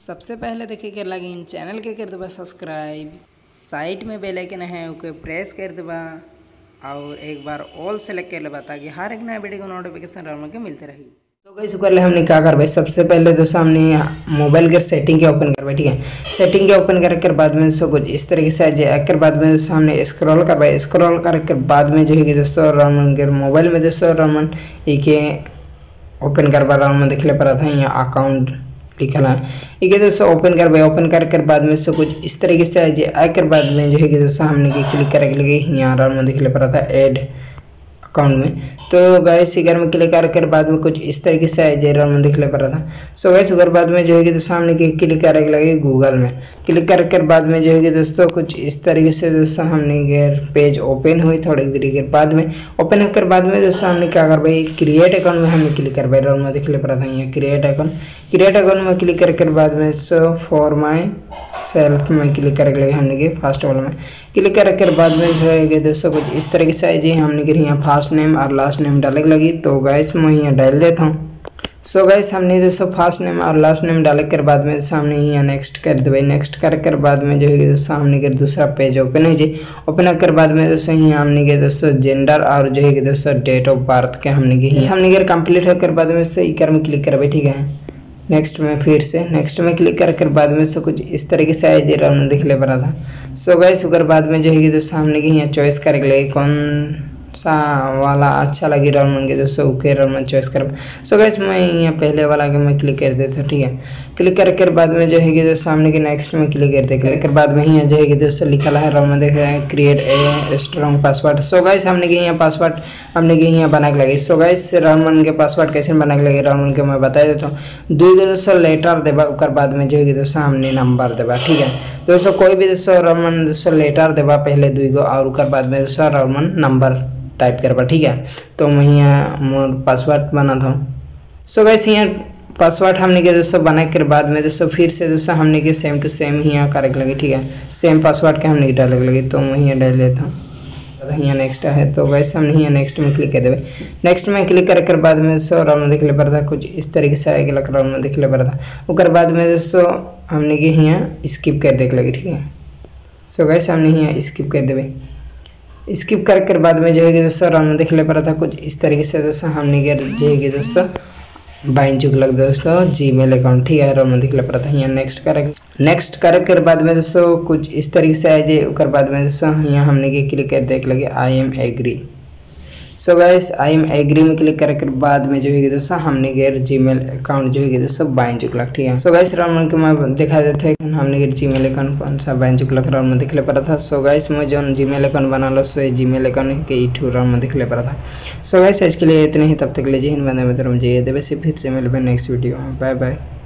सबसे पहले देखिए कर लगी चैनल के कर देबा सब्सक्राइब, साइड में बेल आइकन है ओके प्रेस कर देबा और एक बार ऑल सेलेक्ट कर लेबा ताकि हर एक नया वीडियो को नोटिफिकेशन रहने के मिलते रही। तो गाइस कर ले हमने क्या करबे, सबसे पहले दोस्तों हमने मोबाइल के सेटिंग के ओपन करबे। ठीक है, सेटिंग के ओपन करके बाद में दोस्तों कुछ इस तरीके से आकर बाद में दोस्तों हमने स्क्रॉल करबे। स्क्रॉल करके बाद में जो है कि दोस्तों रमन के मोबाइल में दोस्तों रमन ये ओपन करबा रमन देख ले पड़ा था यहाँ अकाउंट लिखा है। ये दोस्तों ओपन करबे। ओपन करके बाद में से कुछ इस तरीके से आकर बाद में जो है कि दोस्तों हमने क्लिक करके लगे यहाँ रमन देख ले पड़ा था ऐड अकाउंट में। तो गाइस इधर में क्लिक करके बाद में कुछ इस तरीके से रमन देख ले पा रहा था। सो गाइस उधर बाद में जो है कि दोस्तों हमने क्लिक करके लगे गूगल में। क्लिक करके बाद में जो है कि दोस्तों कुछ इस तरीके से दोस्तों हमने पेज ओपन हुई। थोड़ी देर के बाद में ओपन होकर बाद में दोस्तों हमने क्या कर भाई क्रिएट अकाउंट में हमने क्लिक कर भाई रमन देख ले पा रहा था यहाँ क्रिएट अकाउंट में क्लिक करके बाद में सो फॉर माई सेल्फ में क्लिक करके लगे हमने कि फर्स्ट वाला में क्लिक करके बाद में जो है दोस्तों कुछ इस तरीके से आई जी हमने कि यहाँ फर्स्ट नेम और लास्ट नेम डाले लगी। तो गाइस मैं यहाँ डाल देता हूँ। सो गाइस हमने दोस्तों फर्स्ट नेम और लास्ट नेम डाले कर बाद में सामने यहाँ नेक्स्ट कर दे भाई। नेक्स्ट कर बाद में जो है दोस्तों हमने के दूसरा पेज ओपन है जी। ओपन कर बाद में दोस्तों यहाँ हमने के दोस्तों जेंडर और जो है दोस्तों डेट ऑफ बर्थ के हमने के कंप्लीट होकर बाद में से इकर में क्लिक कर भाई। ठीक है, नेक्स्ट में फिर से नेक्स्ट में क्लिक करके बाद में से कुछ इस तरीके से आए जी रमन दिख ले पड़ा था। सो गाइस उधर बाद में जो है कि सामने की यहाँ चॉइस करके लगे कौन सा वाला अच्छा लगी रमन के दोस्तों ओके रमन चॉइस कर। सो गाइस मैं यहाँ पहले वाला के मैं क्लिक कर देता हूँ। ठीक है, क्लिक करके बाद में जो है कि दोस्तों सामने के नेक्स्ट में क्लिक करते क्लिक कर बाद में यहाँ जो है कि दोस्तों लिखा है रमन देख रहे हैं create a strong password. So guys हमने के यहाँ पासवर्ड हमने के यहाँ बना के लगे। सो गाइस रमन के पासवर्ड कैसे बना के लगे रमन के मैं बता देता हूँ। दोस्तों लेटर देबा उकर बाद में जो है कि दोस्तों हमने नंबर देबा। ठीक है दोस्तों, कोई भी दोस्तों रमन दोस्तों लेटर देबा पहले दुगो और उकर बाद में दोस्तों रमन नंबर टाइप करबा। ठीक है, तो मैं यहाँ मोर पासवर्ड बना था। सो गाइस यहाँ पासवर्ड हमने के दोस्तों बना के बाद में दोस्तों फिर से दोस्तों हमने के सेम टू सेम यहाँ करे लगे। ठीक है, सेम पासवर्ड के हमने डाले लगे। तो मैं यहाँ डाल लेता हूँ। यहाँ नेक्स्ट है तो गाइस हमने यहाँ नेक्स्ट में क्लिक कर देवे। नेक्स्ट में क्लिक करके बाद में दोस्तों रमन देख ले पड़ा था कुछ इस तरीके से आएगा रमन देख ले पड़ा था। उसके बाद में दोस्तों हमने के यहाँ स्किप कर देख लगे। ठीक है, सो गाइस हमने यहाँ स्किप कर देवे। स्किप करके बाद में जो है कि दोस्तों रमन देख ले पड़ा था कुछ इस तरीके से दोस्तों हमने जो है कि दोस्तों बाइन चुक लग दोस्तों जीमेल अकाउंट। ठीक है, रमन देख ले पड़ा था। यहाँ नेक्स्ट करके बाद में दोस्तों कुछ इस तरीके से आए जे उकर बाद में दोस्तों यहाँ हमने के क्लिक कर देख लगे I am agree. So guys I am agree में क्लिक करके बाद में जो है कि दोस्तों हमने के जीमेल अकाउंट जो है कि दोस्तों बाइन चुक लग। ठीक है, सो गाइस रमन के मैं दिखा देते हैं हमने के जीमेल अकाउंट कौन सा बाइन चुक लग रमन दिख ले पड़ा था। सो गाइस मैं जो जीमेल अकाउंट बना लो सो जीमेल अकाउंट के इठू रमन दिख ले पड़ा था। सो गाइस आज के लिए इतने ही, तब तक ले जी हिंद बंदे में धर्म जी देवे से फिर से मिलबे नेक्स्ट वीडियो में। Bye bye.